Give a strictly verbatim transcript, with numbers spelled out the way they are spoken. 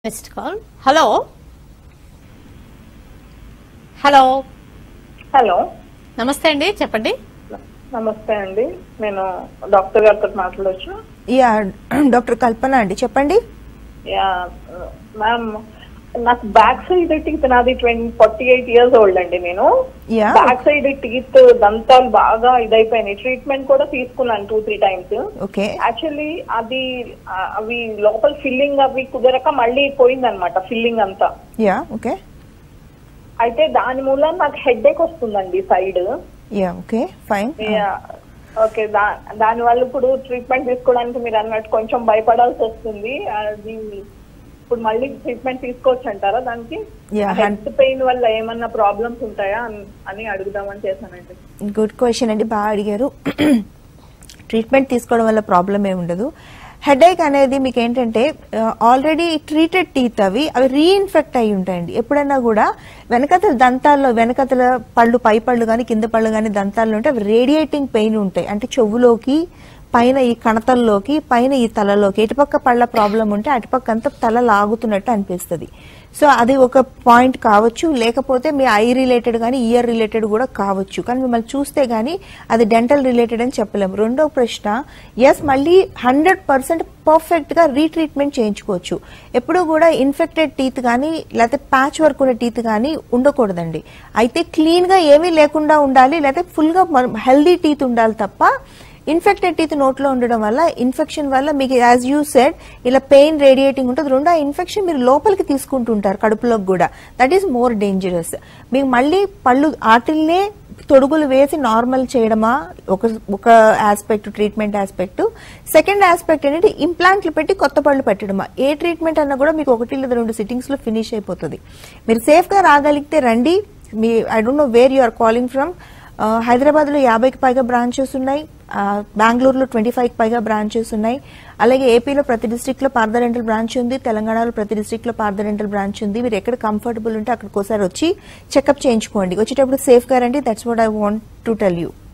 Next call. Hello hello hello నమస్తే అండి, చెప్పండి. నమస్తే అండి, నేను డాక్టర్ గారితో మాట్లాడొచ్చు? యా డాక్టర్ కల్పన అండి, చెప్పండి. యా మ్యామ్, నాకు బ్యాక్ సైడ్ టీత్, నాది twenty forty eight years old అండి. నేను యా బ్యాక్ సైడ్ టీత్ దంతాలు బాగా ఇదైపోయినాయి. ట్రీట్మెంట్ కూడా తీసుకున్నాను two three times. Okay. Actually అది అవి లోపల ఫిల్లింగ్ అవి కుదరక మళ్ళీ పోయిందనమాట ఫిల్లింగ్ అంతా. Yeah okay. అయితే దాని మూలం నాకు హెడ్ ఏక్ వస్తుందండి side. Yeah okay fine. Okay, దా దాని వల్ల ఇప్పుడు ట్రీట్మెంట్ తీసుకోవడానికి మీరు అన్నట్టు కొంచెం భయపడాల్సి వస్తుంది. అది ఇప్పుడు మళ్ళీ ట్రీట్మెంట్ తీసుకోవచ్చు అంటారా దానికి? హెడ్ పెయిన్ వల్ల ఏమన్నా ప్రాబ్లమ్స్ ఉంటాయా అని అడుగుదామని చేశానండి. గుడ్ క్వశ్చన్ అండి, బాగా అడిగారు. ట్రీట్మెంట్ తీసుకోవడం వల్ల ప్రాబ్లం ఏమి ఉండదు. హెడేక్ అనేది మీకు ఏంటంటే ఆల్రెడీ ట్రీటెడ్ టీత్ అవి అవి రీఇన్ఫెక్ట్ అయి ఉంటాయండి. ఎప్పుడైనా కూడా వెనకతల దంతాల్లో వెనకతల పళ్ళు, పై పళ్ళు కానీ కింద పళ్ళు కానీ దంతాల్లో ఉంటే అవి రేడియేటింగ్ పెయిన్ ఉంటాయి. అంటే చెవులోకి, పైన ఈ కణతల్లోకి, పైన ఈ తలలోకి, ఇటుపక్క పళ్ళ ప్రాబ్లం ఉంటే అటుపక్క అంతా తల లాగుతున్నట్టు అనిపిస్తుంది. సో అది ఒక పాయింట్ కావచ్చు, లేకపోతే మీ ఐ రిలేటెడ్ కానీ ఇయర్ రిలేటెడ్ కూడా కావచ్చు. కానీ మిమ్మల్ని చూస్తే గానీ అది డెంటల్ రిలేటెడ్ అని చెప్పలేము. రెండో ప్రశ్న, ఎస్ మళ్ళీ హండ్రెడ్ పర్సెంట్ పర్ఫెక్ట్ గా రీట్రీట్మెంట్ చేయించుకోవచ్చు. ఎప్పుడు కూడా ఇన్ఫెక్టెడ్ టీత్ కానీ లేకపోతే ప్యాచ్ వర్క్ ఉన్న టీత్ కానీ ఉండకూడదండి. అయితే క్లీన్ గా ఏమీ లేకుండా ఉండాలి, లేకపోతే ఫుల్ గా హెల్దీ టీత్ ఉండాలి తప్ప ఇన్ఫెక్టెడ్ టీత్ నోట్లో ఉండడం వల్ల ఇన్ఫెక్షన్ వల్ల మీకు యాజ్ యూ సెడ్ ఇలా పెయిన్ రేడియేటింగ్ ఉంటుంది. రెండో ఆన్ఫెక్షన్ మీరు లోపలికి తీసుకుంటుంటారు కడుపులోకి కూడా, దట్ ఈస్ మోర్ డేంజరస్. మీకు మళ్ళీ పళ్ళు ఆటిల్నే తొడుగులు వేసి నార్మల్ చేయడమా ఒక ఒక aspect, treatment aspect. Second aspect ఏంటంటే ఇంప్లాంట్లు పెట్టి కొత్త పళ్ళు పెట్టడమా. ఏ ట్రీట్మెంట్ అన్నా కూడా మీకు ఒకటి లేదా రెండు సిట్టింగ్స్ లో ఫినిష్ అయిపోతుంది. మీరు సేఫ్ గా రాగలిగితే రండి. మీ I don't know where you are calling from. Hyderabad లో యాభైకి పైగా బ్రాంచెస్ ఉన్నాయి, బెంగళూరులో ట్వంటీ ఫైవ్ కి పైగా బ్రాంచెస్ ఉన్నాయి. అలాగే ఏపీలో ప్రతి డిస్ట్రిక్ట్ లో పార్థ డెంటల్ బ్రాంచ్ ఉంది, తెలంగాణలో ప్రతి డిస్ట్రిక్ట్ లో పార్థ డెంటల్ బ్రాంచ్ ఉంది. మీరు ఎక్కడ కంఫర్టబుల్ ఉంటే అక్కడికి ఒకసారి వచ్చి చెకప్ చేయించుకోండి. వచ్చేటప్పుడు సేఫ్ గా రండి. That's what I want to tell you.